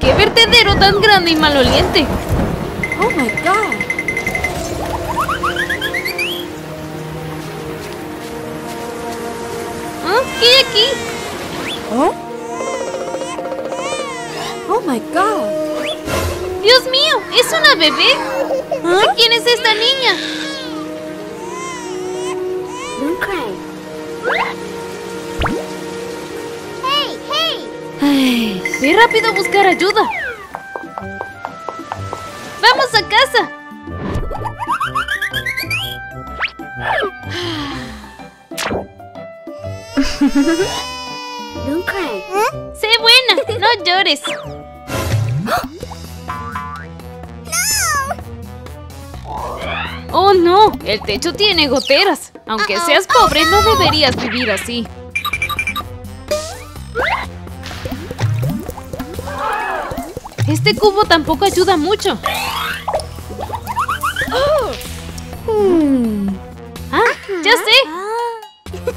¡Qué vertedero tan grande y maloliente! Oh my god. ¿Ah? ¿Qué hay aquí? Oh? Oh my god. ¡Dios mío! ¿Es una bebé? ¿Ah? ¿Quién es esta niña? Don't cry. Hey, hey! Ay, ve rápido a buscar ayuda. ¡Vamos a casa! Don't cry. ¡Sé buena! ¡No llores! ¡Oh, no! El techo tiene goteras. Aunque seas pobre, no deberías vivir así. Este cubo tampoco ayuda mucho. ¡Ah! ¡Ya sé!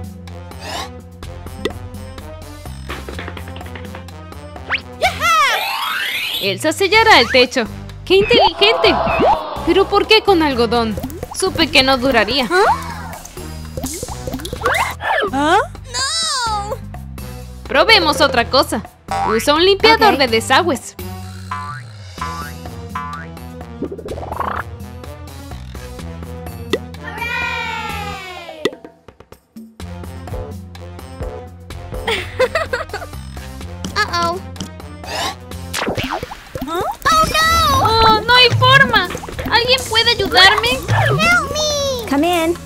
Elsa sellará el techo. ¡Qué inteligente! ¿Pero por qué con algodón? Supe que no duraría. ¿Ah? Probemos otra cosa. Usa un limpiador de desagües. Uh-oh. ¡Oh, no hay forma! ¿Alguien puede ayudarme? Help me! Come in.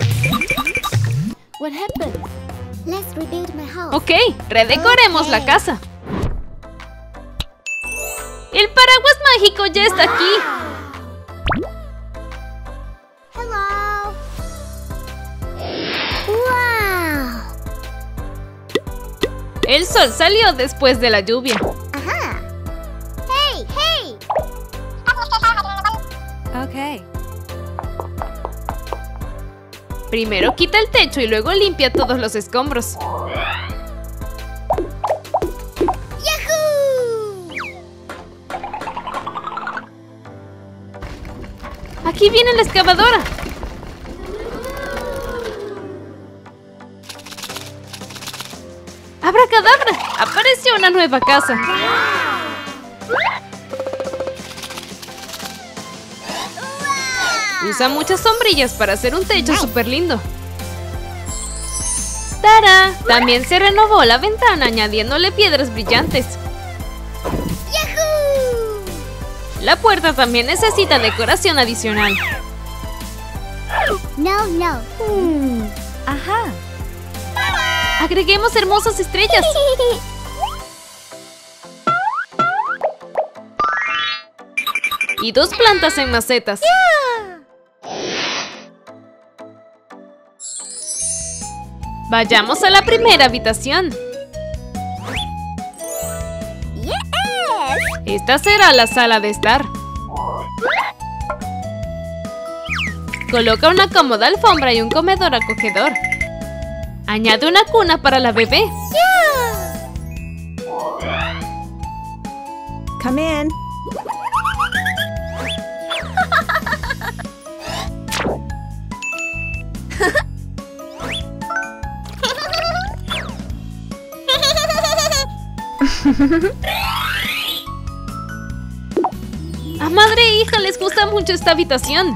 What happened? Let's rebuild my house. Ok, redecoremos la casa. ¡El paraguas mágico ya está aquí! Hello. Wow. El sol salió después de la lluvia. Ajá. Hey, hey. Okay. Primero quita el techo y luego limpia todos los escombros. Yahoo! ¡Aquí viene la excavadora! ¡Abracadabra! ¡Apareció una nueva casa! Usa muchas sombrillas para hacer un techo súper lindo. ¡Tara! También se renovó la ventana añadiéndole piedras brillantes. Yahoo! La puerta también necesita decoración adicional. No, no. Ajá. Agreguemos hermosas estrellas. Y 2 plantas en macetas. Vayamos a la primera habitación. Yes! Esta será la sala de estar. Coloca una cómoda alfombra y un comedor acogedor. Añade una cuna para la bebé. Come in. A madre e hija les gusta mucho esta habitación.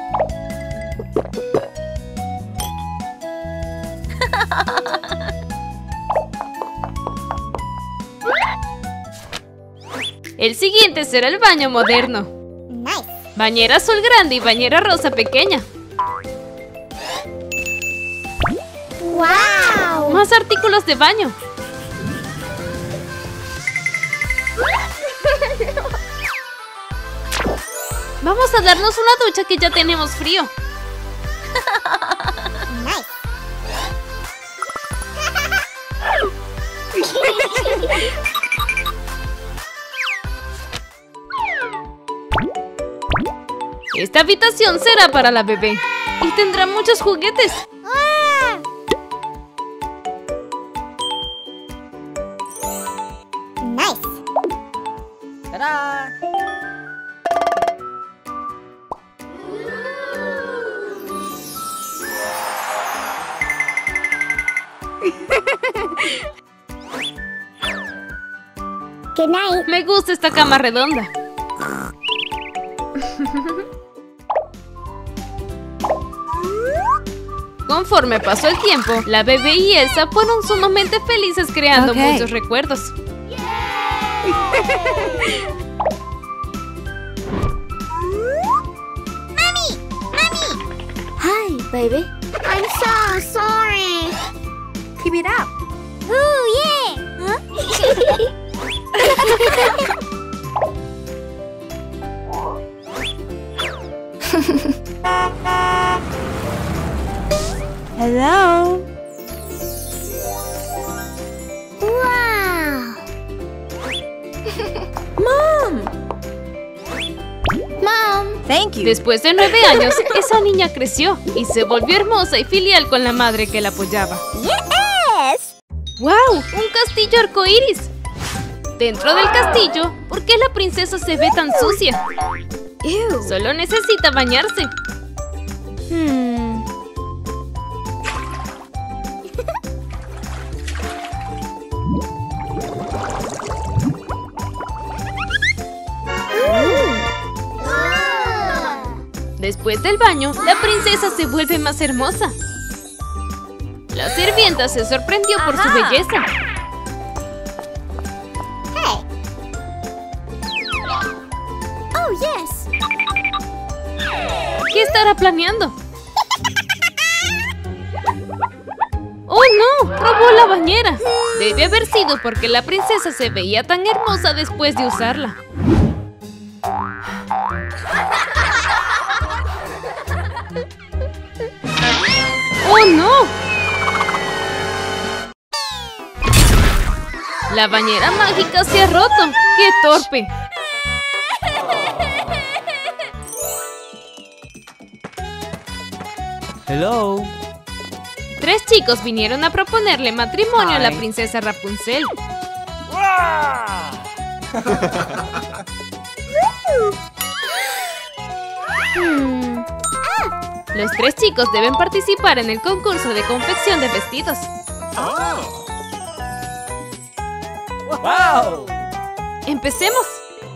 El siguiente será el baño moderno. Nice. Bañera azul grande y bañera rosa pequeña. Wow. Más artículos de baño. Vamos a darnos una ducha que ya tenemos frío. Nice. Esta habitación será para la bebé. Y tendrá muchos juguetes. Ah. Nice. Ta-da! Good night. Me gusta esta cama redonda. Conforme pasó el tiempo, la bebé y Elsa fueron sumamente felices creando Ok. muchos recuerdos. Hi, baby. I'm so sorry. Keep it up. Ooh, yeah. Hello. Wow. Mom. Mom. Thank you. Después de 9 años, esa niña creció y se volvió hermosa y filial con la madre que la apoyaba. Yes. ¡Wow! ¡Un castillo arcoíris! Dentro del castillo, ¿por qué la princesa se ve tan sucia? Ew. Solo necesita bañarse. Después del baño, la princesa se vuelve más hermosa. La sirvienta se sorprendió por su Ajá. belleza. Hey. Oh, yes. ¿Qué estará planeando? ¡Oh, no! ¡Robó la bañera! Debe haber sido porque la princesa se veía tan hermosa después de usarla. ¡Oh, no! La bañera mágica se ha roto. ¡Qué torpe! Hello. 3 chicos vinieron a proponerle matrimonio a la Hi. princesa Rapunzel. Los 3 chicos deben participar en el concurso de confección de vestidos. Wow. ¡Empecemos!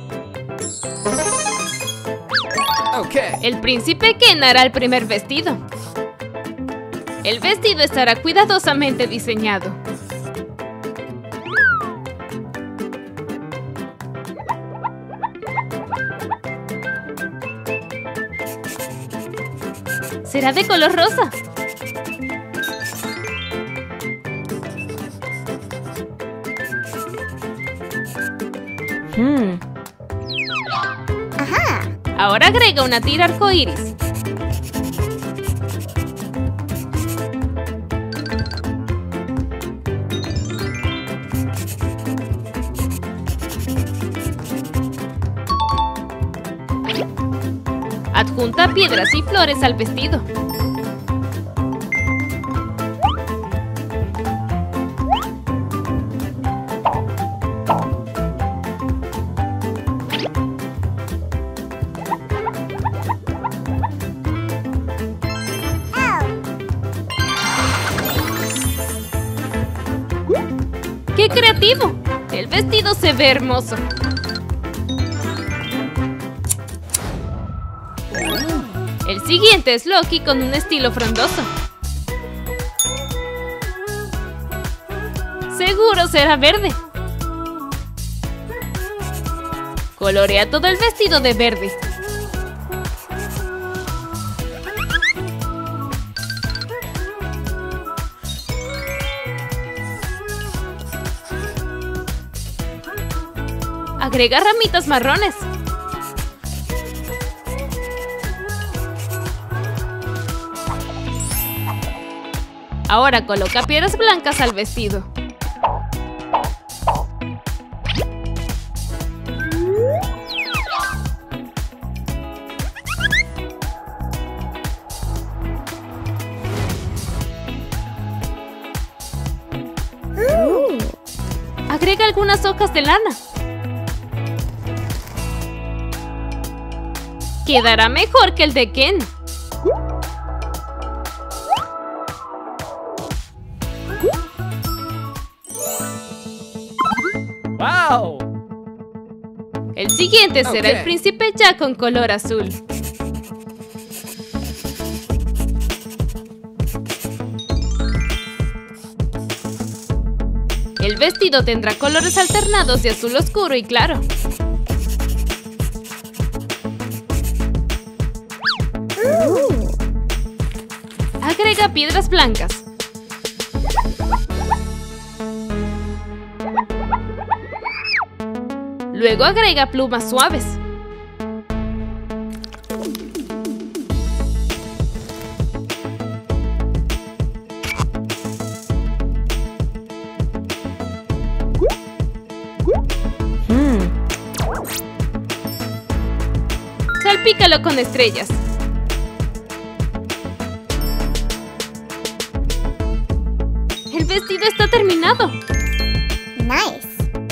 Okay. El príncipe Ken hará el primer vestido. El vestido estará cuidadosamente diseñado. Será de color rosa. Ahora agrega una tira arcoíris. Adjunta piedras y flores al vestido. ¡Qué creativo! El vestido se ve hermoso. El siguiente es Loki con un estilo frondoso. Seguro será verde. Colorea todo el vestido de verde. Agrega ramitas marrones. Ahora coloca piedras blancas al vestido. Agrega algunas hojas de lana. Quedará mejor que el de Ken. Wow. El siguiente será el Ok. príncipe Jack con color azul. El vestido tendrá colores alternados de azul oscuro y claro. Agrega piedras blancas. Luego agrega plumas suaves. Salpícalo con estrellas. El vestido está terminado. Nice.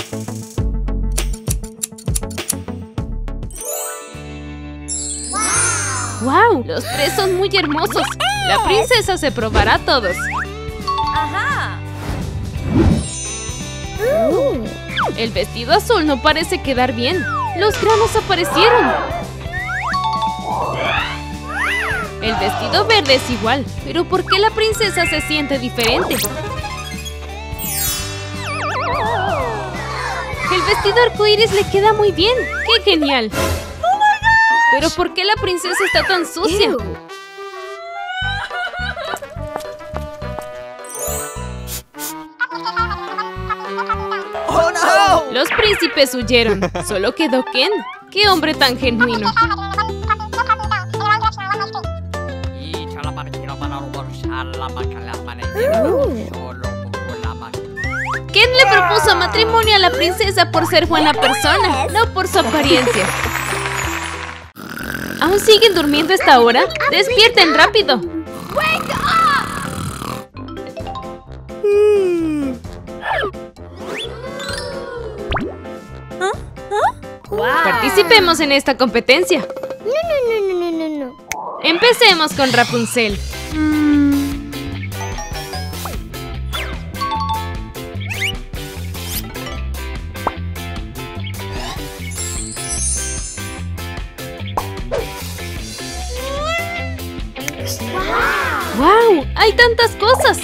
¡Wow! Los tres son muy hermosos. La princesa se probará a todos. El vestido azul no parece quedar bien. Los granos aparecieron. El vestido verde es igual. ¿Pero por qué la princesa se siente diferente? El vestido arcoíris le queda muy bien. ¡Qué genial! ¿Pero por qué la princesa está tan sucia? Ew. Oh no. Los príncipes huyeron. Solo quedó Ken. ¡Qué hombre tan genuino! Ken le propuso matrimonio a la princesa por ser buena persona, no por su apariencia. ¿Aún siguen durmiendo a esta hora? ¡Despierten rápido! Participemos en esta competencia. No. Empecemos con Rapunzel. ¡Wow! ¡Hay tantas cosas!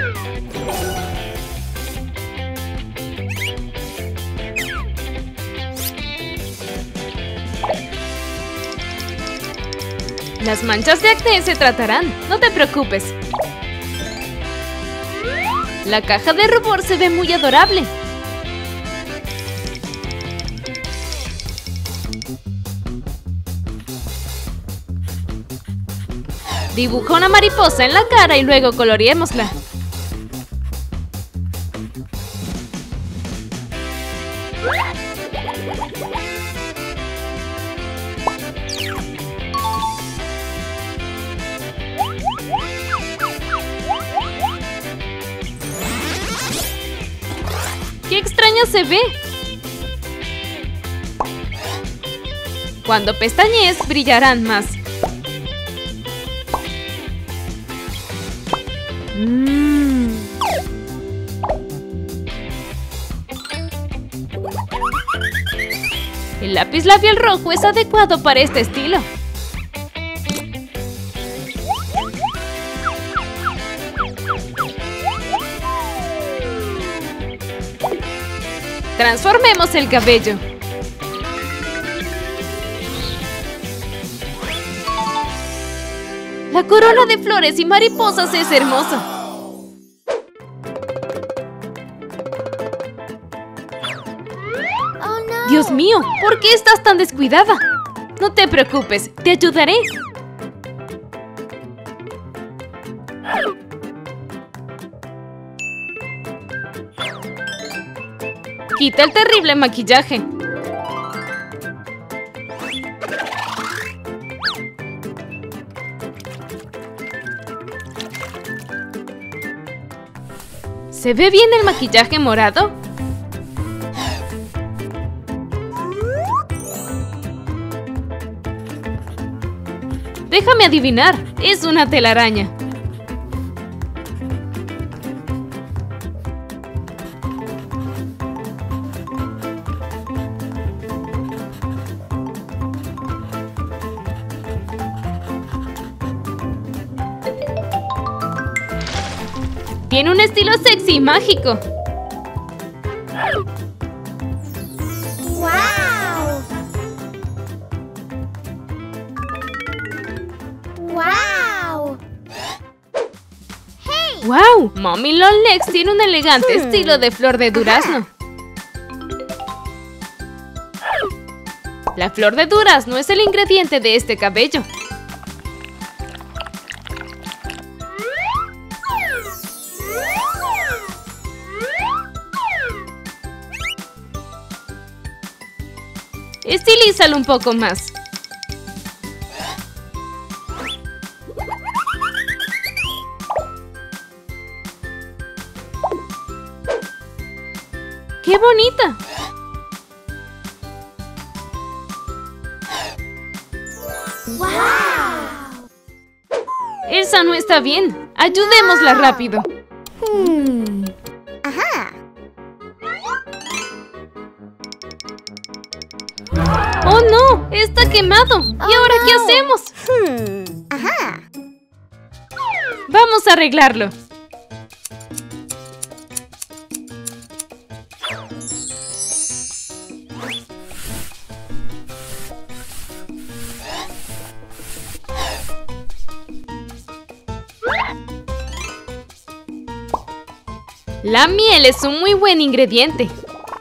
Las manchas de acné se tratarán, no te preocupes. La caja de rubor se ve muy adorable. Dibuja una mariposa en la cara y luego coloreémosla. ¡Qué extraño se ve! Cuando pestañees, brillarán más. El lápiz labial rojo es adecuado para este estilo. Transformemos el cabello. La corona de flores y mariposas es hermosa. Oh no. Dios mío, ¿por qué estás tan descuidada? No te preocupes, te ayudaré. Quita el terrible maquillaje. ¿Se ve bien el maquillaje morado? Déjame adivinar. Es una telaraña. Tiene un estilo sexy y mágico. Wow! Wow! Hey! ¡Wow! Mommy Long Legs tiene un elegante estilo de flor de durazno. La flor de durazno es el ingrediente de este cabello. Estilízalo un poco más. ¡Qué bonita! Wow! Elsa no está bien. Ayudémosla rápido. Ajá. ¡Oh no! ¡Está quemado! ¿Y ahora qué hacemos? Ajá. Vamos a arreglarlo. La miel es un muy buen ingrediente.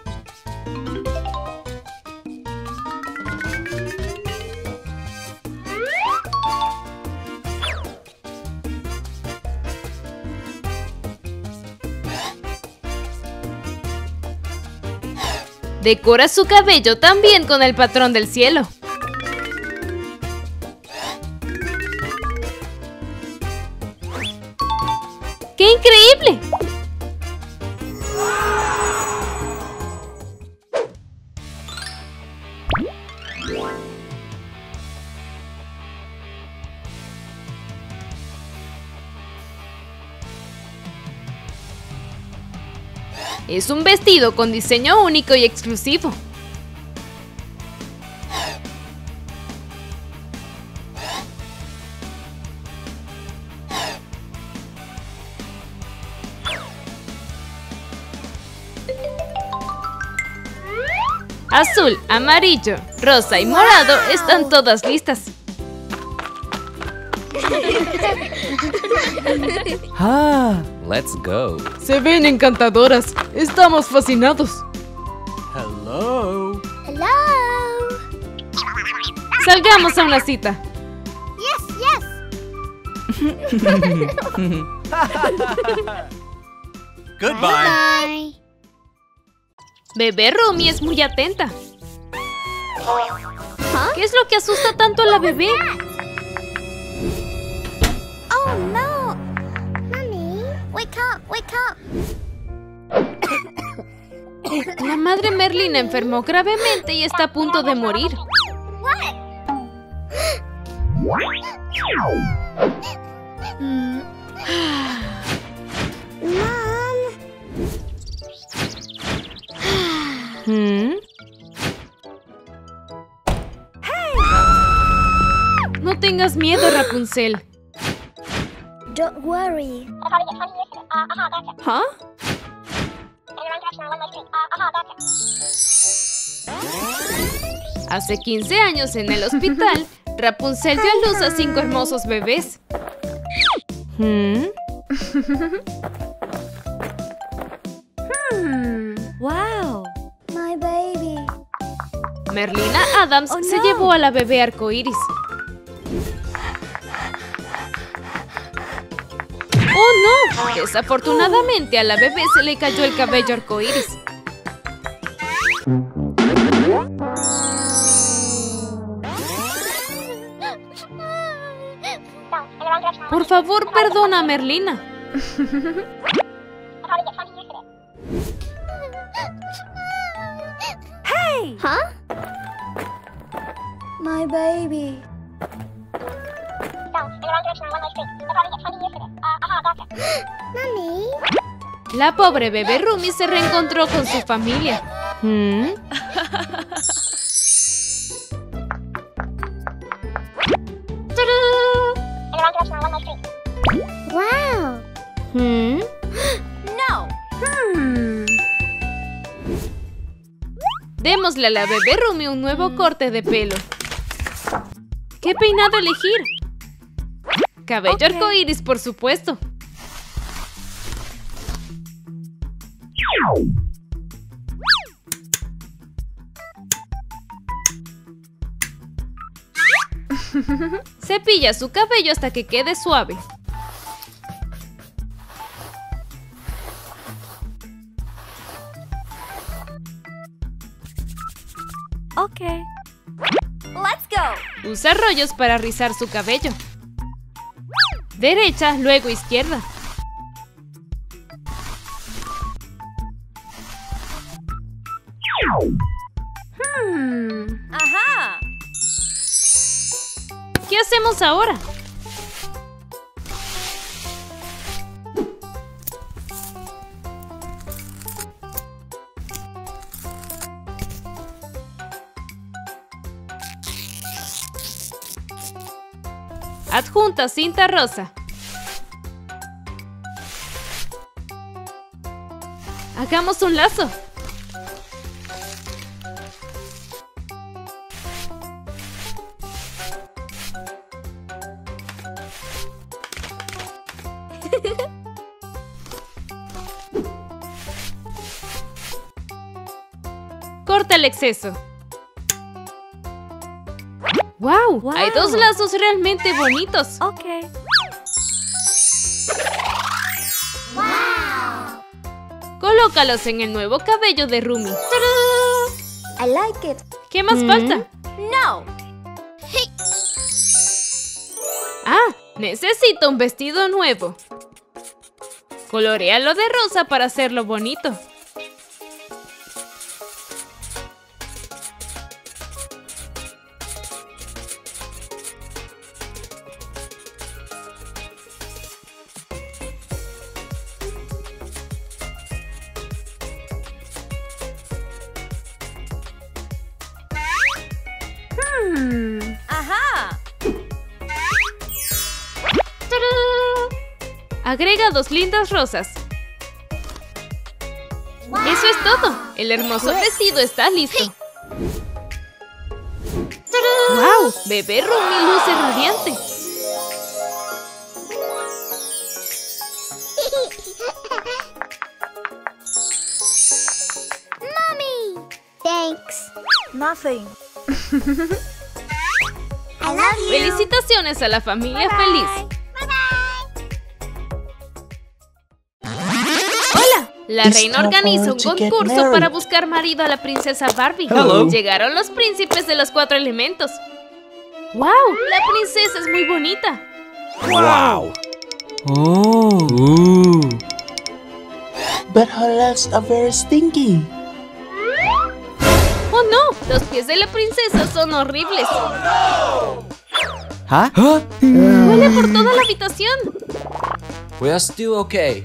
Decora su cabello también con el patrón del cielo. ¡Qué increíble! Es un vestido con diseño único y exclusivo. Azul, amarillo, rosa y morado están todas listas. Let's go. Se ven encantadoras. Estamos fascinados. Hello. Hello. Salgamos a una cita. Yes, yes. Goodbye. Bye. Bebé Rumi es muy atenta. ¿Qué es lo que asusta tanto a la bebé? Oh no. Mommy, wake up, wake up. La madre Merlina enfermó gravemente y está a punto de morir. Mom. No tengas miedo, Rapunzel. Don't worry. ¿Ah? Hace 15 años en el hospital, Rapunzel dio a luz a 5 hermosos bebés. Wow. My baby. Merlina Adams se llevó a la bebé arcoíris. ¡Oh no! Desafortunadamente a la bebé se le cayó el cabello arcoíris. Por favor, perdona a Merlina. Huh? My baby. Mummy. La pobre bebé Rumi se reencontró con su familia. Wow. No. Démosle a la bebé Rumi un nuevo corte de pelo. ¿Qué peinado elegir? Cabello arcoíris, por supuesto. Cepilla su cabello hasta que quede suave. Okay. Let's go. Usa rollos para rizar su cabello. Derecha, luego izquierda. Ajá. ¿Qué hacemos ahora? Adjunta cinta rosa. Hagamos un lazo. Corta el exceso. ¡Wow! Hay dos lazos realmente bonitos. Okay. Colócalos en el nuevo cabello de Rumi. I like it. ¿Qué más falta? No. Ah, necesito un vestido nuevo. Coloréalo de rosa para hacerlo bonito. Ajá. Agrega dos lindas rosas. Eso es todo. El hermoso vestido está listo. ¡Wow! Bebé Rumi luce radiante. Mommy. Thanks. Nothing. I love you. Felicitaciones a la familia feliz. ¡Hola! La reina organiza un concurso para buscar marido a la princesa Barbie. Hello. Llegaron los príncipes de los 4 elementos. ¡Wow! La princesa es muy bonita. Wow. But her legs are very stinky. ¡Oh no! Los pies de la princesa son horribles. Huh? Huele por toda la habitación. We are still okay.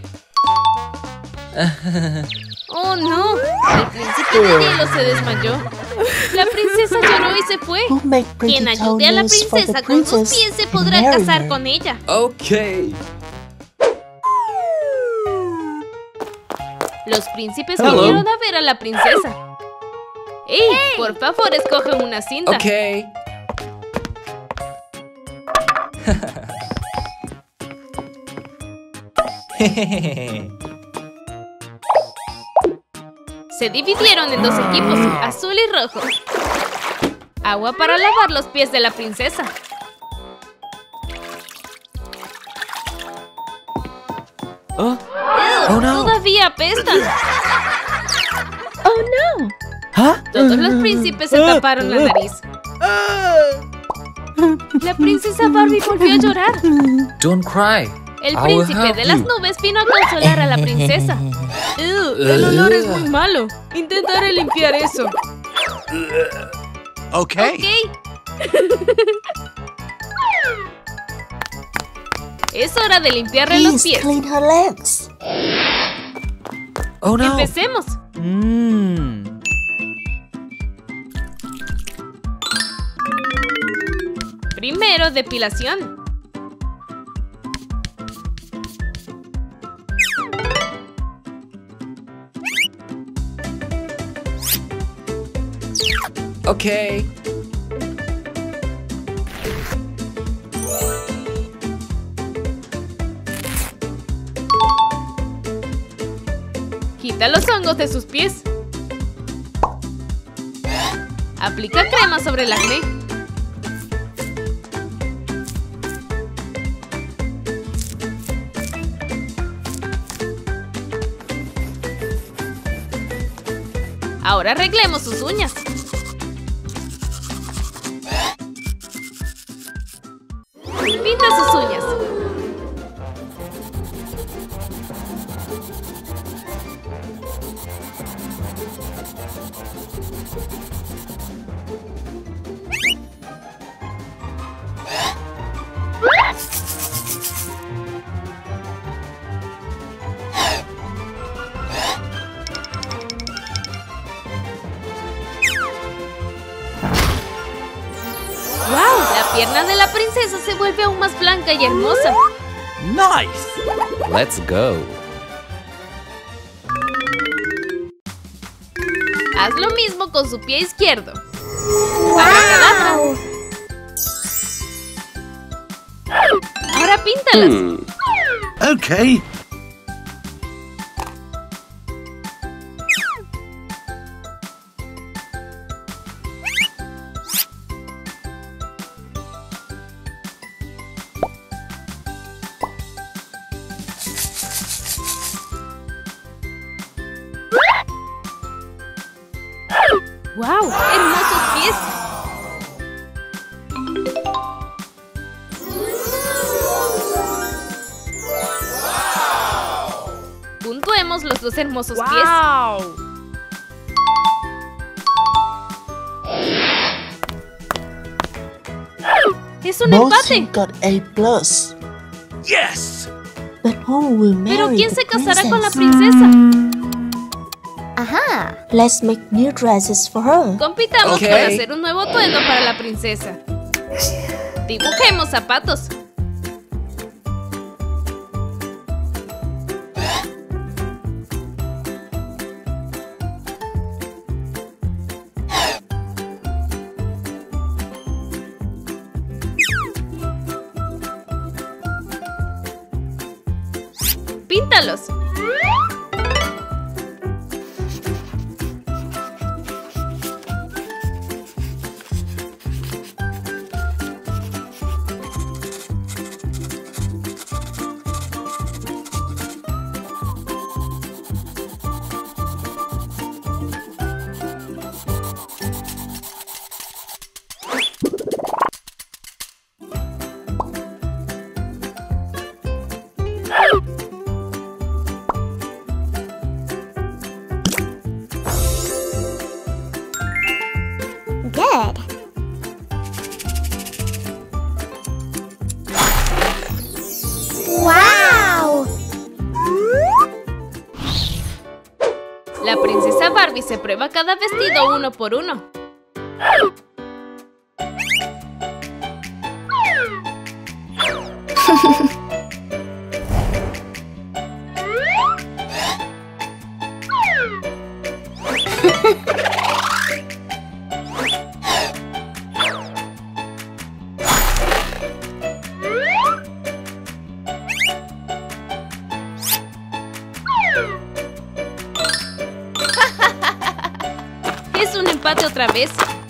¡Oh no! El príncipe de hielo se desmayó. La princesa lloró y se fue. Who make pretty Quien ayude a la toenails for the princesa con sus princess pies se and podrá marry casar her? con ella. Okay. Los príncipes Hello. vinieron a ver a la princesa. ¡Ey! Por favor, escojan una cinta. Okay. Se dividieron en 2 equipos, azul y rojo. Agua para lavar los pies de la princesa. Oh ¡Ew! no. ¡Todavía apestan! Huh? Todos los príncipes se taparon la nariz. La princesa Barbie volvió a llorar. Don't cry. El I will príncipe help de las you. nubes vino a consolar a la princesa. El olor es muy malo. Intentaré limpiar eso. Okay. Ok. Es hora de limpiarle los Please pies. clean her legs. Oh no. Empecemos. Primero, depilación. Okay. Quita los hongos de sus pies. Aplica crema sobre el acné. Ahora arreglemos sus uñas. Pinta sus uñas. ¡Wow! La pierna de la princesa se vuelve aún más blanca y hermosa. Nice. Let's go. Haz lo mismo con su pie izquierdo. ¡Abracadabra! Ahora píntalas. Okay. ¡Wow! ¡Hermosos pies! Puntuemos los dos hermosos pies. ¡Es un Both empate! got A+. Yes. But who will marry ¿Pero quién the se casará con la princess? princesa? Aha. Let's make new dresses for her. Compitamos Ok. para hacer un nuevo atuendo para la princesa. Dibujemos zapatos. Píntalos. Good. Wow. La princesa Barbie se prueba cada vestido uno por uno. Es un empate otra vez.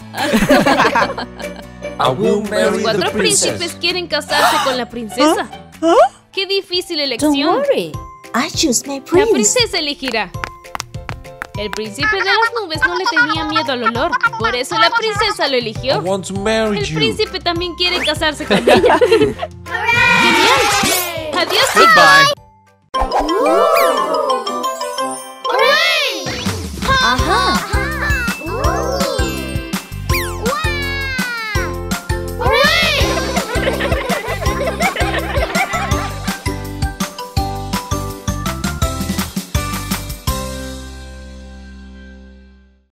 I will Los marry the 4 príncipes princess. quieren casarse con la princesa. ¡Qué difícil Don't elección! worry. I choose my La prince. princesa elegirá. El príncipe de las nubes no le tenía miedo al olor, por eso la princesa lo I eligió. want to marry El you. príncipe también quiere casarse con ella. ¡Genial! ¡Adiós, chicos! Goodbye.